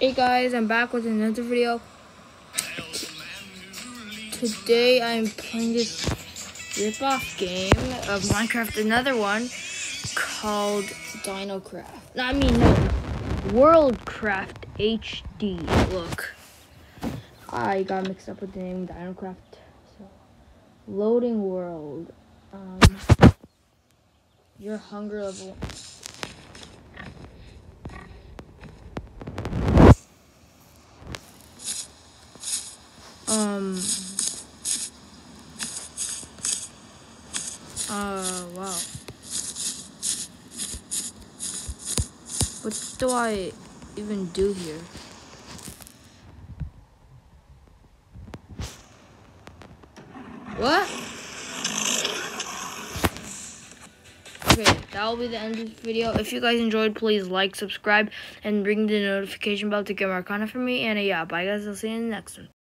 Hey guys, I'm back with another video. Today I'm playing this rip-off game of Minecraft, another one called Dinocraft. Worldcraft HD. Look, I got mixed up with the name Dinocraft. So, loading world. Your hunger level. Wow. What do I even do here? What? Okay, that will be the end of this video. If you guys enjoyed, please like, subscribe, and ring the notification bell to get more content from me. And yeah, bye guys. I'll see you in the next one.